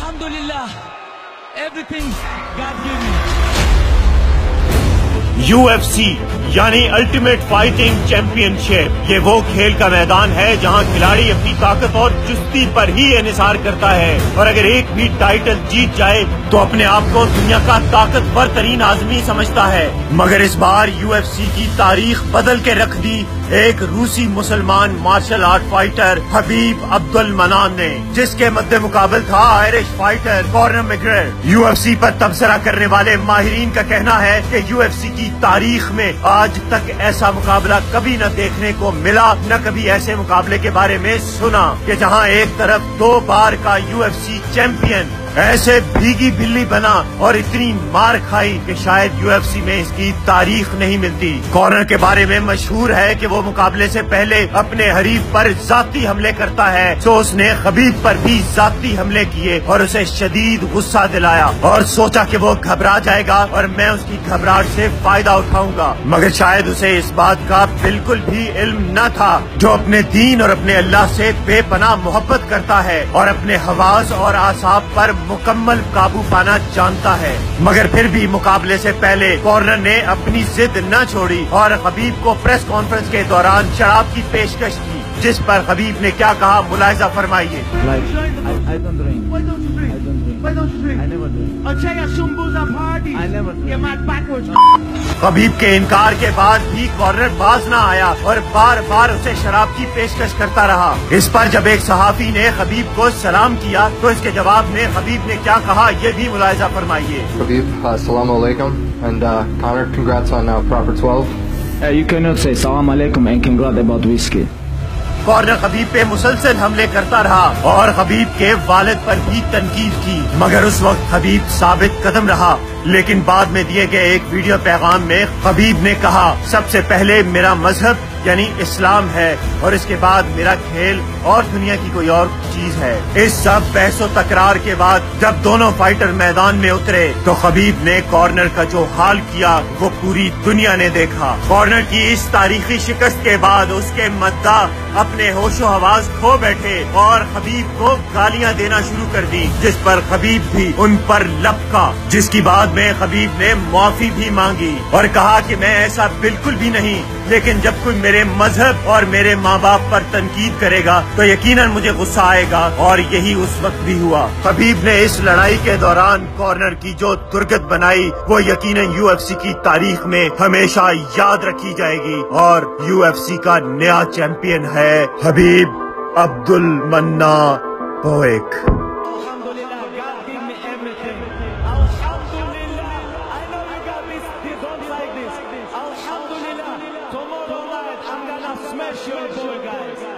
Alhamdulillah, everything God gave me. UFC یعنی ultimate fighting championship, یہ وہ کھیل کا میدان ہے جہاں کھلاڑی اپنی طاقت اور چستی پر ہی انحصار کرتا ہے، اور اگر ایک بھی ٹائٹل جیت جائے تو اپنے آپ کو دنیا کا طاقتور ترین آدمی سمجھتا ہے۔ مگر اس بار UFC کی تاریخ بدل کے رکھ دی ایک روسی مسلمان مارشل آرٹ فائٹر حبیب عبدالمنان نے، جس کے مد مقابل تھا Irish fighter Conor McGregor. UFC پر تبصرہ کرنے والے ماہرین کا کہنا ہے کہ UFC کی تاریخ میں آج تک ایسا مقابلہ کبھی نہ دیکھنے کو ملا، نہ کبھی ایسے مقابلے کے بارے میں سنا کہ جہاں ایک طرف 2 بار کا UFC چیمپئن ایسے بھیگی بلی بنا اور اتنی مار کھائی کہ شاید UFC میں اس کی تاریخ نہیں ملتی۔ کارنر کے بارے میں مشہور ہے کہ وہ مقابلے سے پہلے اپنے حریف پر ذاتی حملے کرتا ہے، تو اس نے خبیب پر بھی ذاتی حملے کیے اور اسے شدید غصہ دلایا اور سوچا کہ وہ گھبرا جائے گا اور میں اس کی گھبراہٹ سے فائدہ اٹھاؤں گا، مگر شاید اسے اس بات کا بالکل بھی علم نہ تھا۔ جو اپنے دین اور اپنے اللہ سے بے پناہ محبت کرتا ہے اور اپنے حواس اور اعصاب پر مکمل قابو پانا جانتا ہے، مگر پھر بھی مقابلے سے پہلے کارنر نے اپنی ضد نہ چھوڑی اور خبیب کو پریس کانفرنس کے دوران شراب کی پیشکش کی، جس پر خبیب نے کیا کہا ملاحظہ فرمائیے۔ خبیب کے انکار کے بعد بھی کارنر باز نہ آیا اور بار بار اسے شراب کی پیشکش کرتا رہا۔ اس پر جب ایک صحافی نے خبیب کو سلام کیا تو اس کے جواب میں خبیب نے کیا کہا یہ بھی ملاحظہ فرمائیے۔ Khabib, assalamu alaikum, and Conor, congrats on Proper 12. You cannot say salam alaikum and congrats about whiskey. Conor Khabib پہ مسلسل حملے کرتا رہا اور خبیب کے والد پر بھی تنقید کی، مگر اس وقت خبیب ثابت قدم رہا۔ لیکن بعد میں دیے گئے ایک ویڈیو پیغام میں خبیب نے کہا، سب سے پہلے میرا مذہب یعنی اسلام ہے اور اس کے بعد میرا کھیل اور دنیا کی کوئی اور چیز ہے۔ اس سب بحث و تکرار کے بعد جب دونوں فائٹر میدان میں اترے تو خبیب نے کارنر کا جو حال کیا وہ پوری دنیا نے دیکھا۔ کارنر کی اس تاریخی شکست کے بعد اس کے مداح اپنے ہوش و حواس کھو بیٹھے اور خبیب کو گالیاں دینا شروع کر دی، جس پر خبیب بھی ان پر لپکا، جس کی بعد میں خبیب نے معافی بھی مانگی اور کہا کہ میں ایسا بالکل بھی نہیں، لیکن جب کوئی میرے مذہب اور میرے ماں باپ پر تنقید کرے گا تو یقیناً مجھے غصہ آئے گا، اور یہی اس وقت بھی ہوا۔ خبیب نے اس لڑائی کے دوران کارنر کی جو درگت بنائی وہ یقیناً UFC کی تاریخ میں ہمیشہ یاد رکھی جائے گی، اور UFC کا نیا چیمپئن ہے حبیب Abdul Mannan بوئک۔ Tomorrow night I'm gonna smash your boy, guys.